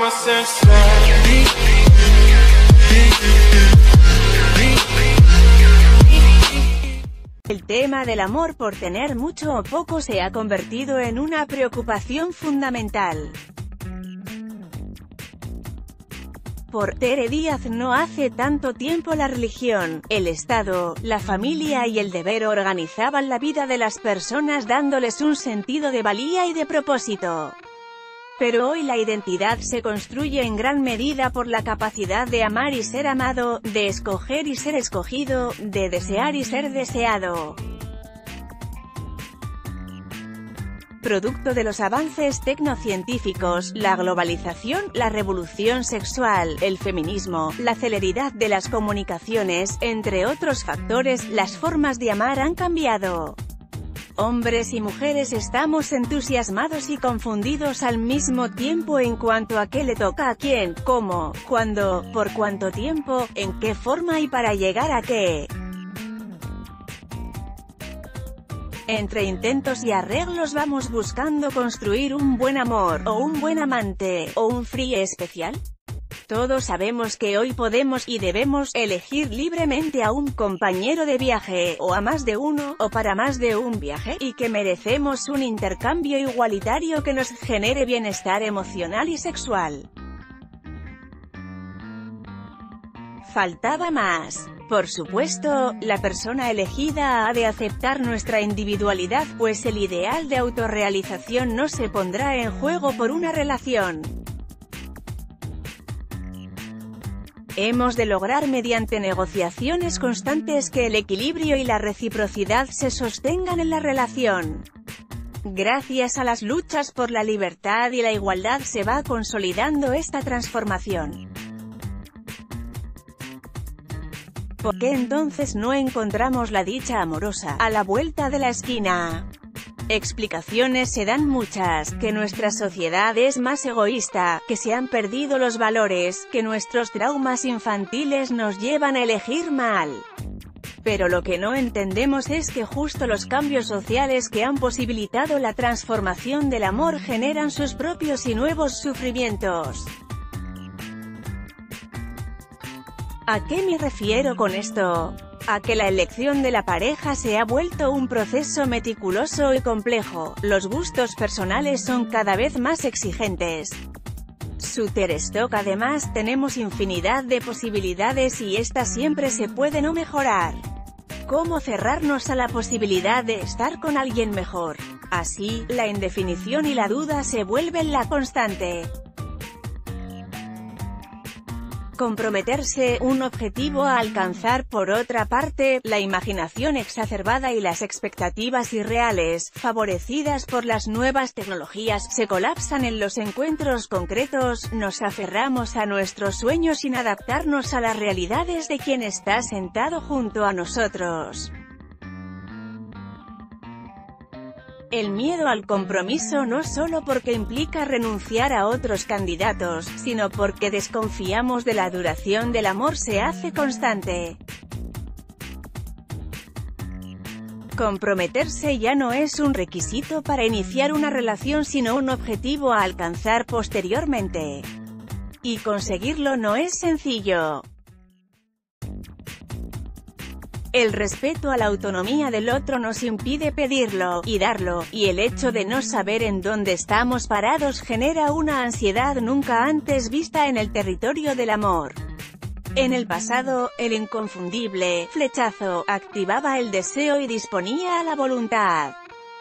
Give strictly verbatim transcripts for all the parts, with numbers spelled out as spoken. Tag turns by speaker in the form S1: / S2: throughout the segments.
S1: El tema del amor por tener mucho o poco se ha convertido en una preocupación fundamental. Por Tere Díaz, no hace tanto tiempo la religión, el Estado, la familia y el deber organizaban la vida de las personas dándoles un sentido de valía y de propósito. Pero hoy la identidad se construye en gran medida por la capacidad de amar y ser amado, de escoger y ser escogido, de desear y ser deseado. Producto de los avances tecnocientíficos, la globalización, la revolución sexual, el feminismo, la celeridad de las comunicaciones, entre otros factores, las formas de amar han cambiado. Hombres y mujeres estamos entusiasmados y confundidos al mismo tiempo en cuanto a qué le toca a quién, cómo, cuándo, por cuánto tiempo, en qué forma y para llegar a qué. Entre intentos y arreglos vamos buscando construir un buen amor, o un buen amante, o un free especial. Todos sabemos que hoy podemos y debemos elegir libremente a un compañero de viaje, o a más de uno, o para más de un viaje, y que merecemos un intercambio igualitario que nos genere bienestar emocional y sexual. Faltaba más. Por supuesto, la persona elegida ha de aceptar nuestra individualidad, pues el ideal de autorrealización no se pondrá en juego por una relación. Hemos de lograr mediante negociaciones constantes que el equilibrio y la reciprocidad se sostengan en la relación. Gracias a las luchas por la libertad y la igualdad se va consolidando esta transformación. ¿Por qué entonces no encontramos la dicha amorosa a la vuelta de la esquina? Explicaciones se dan muchas: que nuestra sociedad es más egoísta, que se han perdido los valores, que nuestros traumas infantiles nos llevan a elegir mal. Pero lo que no entendemos es que justo los cambios sociales que han posibilitado la transformación del amor generan sus propios y nuevos sufrimientos. ¿A qué me refiero con esto? A que la elección de la pareja se ha vuelto un proceso meticuloso y complejo, los gustos personales son cada vez más exigentes. Shutterstock. Además, tenemos infinidad de posibilidades y estas siempre se pueden o mejorar. ¿Cómo cerrarnos a la posibilidad de estar con alguien mejor? Así, la indefinición y la duda se vuelven la constante. Comprometerse, un objetivo a alcanzar. Por otra parte, la imaginación exacerbada y las expectativas irreales, favorecidas por las nuevas tecnologías, se colapsan en los encuentros concretos, nos aferramos a nuestros sueños sin adaptarnos a las realidades de quien está sentado junto a nosotros. El miedo al compromiso no solo porque implica renunciar a otros candidatos, sino porque desconfiamos de la duración del amor se hace constante. Comprometerse ya no es un requisito para iniciar una relación sino un objetivo a alcanzar posteriormente. Y conseguirlo no es sencillo. El respeto a la autonomía del otro nos impide pedirlo, y darlo, y el hecho de no saber en dónde estamos parados genera una ansiedad nunca antes vista en el territorio del amor. En el pasado, el inconfundible flechazo activaba el deseo y disponía a la voluntad.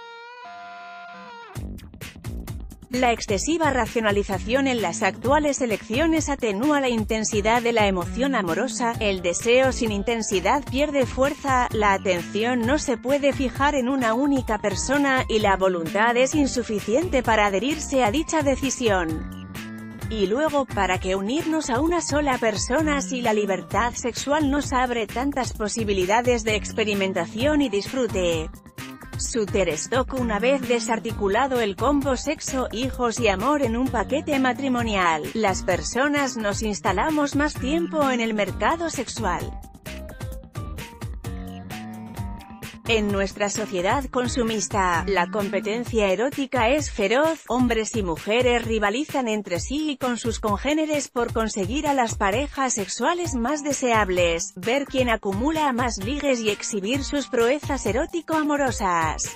S1: La excesiva racionalización en las actuales elecciones atenúa la intensidad de la emoción amorosa, el deseo sin intensidad pierde fuerza, la atención no se puede fijar en una única persona, y la voluntad es insuficiente para adherirse a dicha decisión. Y luego, ¿para qué unirnos a una sola persona si la libertad sexual nos abre tantas posibilidades de experimentación y disfrute? Shutterstock. Una vez desarticulado el combo sexo, hijos y amor en un paquete matrimonial, las personas nos instalamos más tiempo en el mercado sexual. En nuestra sociedad consumista, la competencia erótica es feroz, hombres y mujeres rivalizan entre sí y con sus congéneres por conseguir a las parejas sexuales más deseables, ver quién acumula más ligues y exhibir sus proezas erótico-amorosas.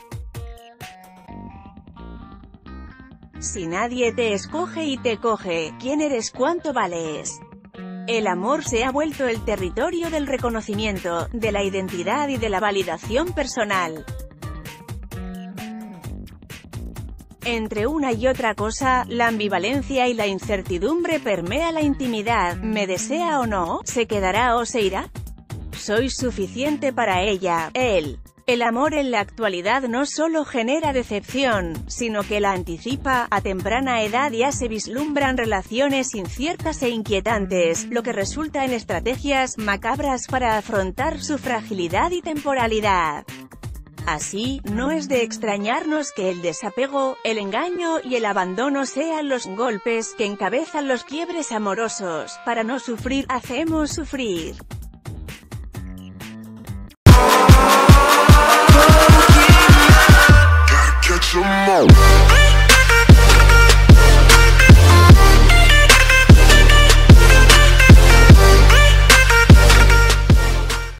S1: Si nadie te escoge y te coge, ¿quién eres? ¿Cuánto vales? El amor se ha vuelto el territorio del reconocimiento, de la identidad y de la validación personal. Entre una y otra cosa, la ambivalencia y la incertidumbre permea la intimidad. ¿Me desea o no? ¿Se quedará o se irá? ¿Soy suficiente para ella, él? El amor en la actualidad no solo genera decepción, sino que la anticipa. A temprana edad ya se vislumbran relaciones inciertas e inquietantes, lo que resulta en estrategias macabras para afrontar su fragilidad y temporalidad. Así, no es de extrañarnos que el desapego, el engaño y el abandono sean los golpes que encabezan los quiebres amorosos. Para no sufrir, hacemos sufrir.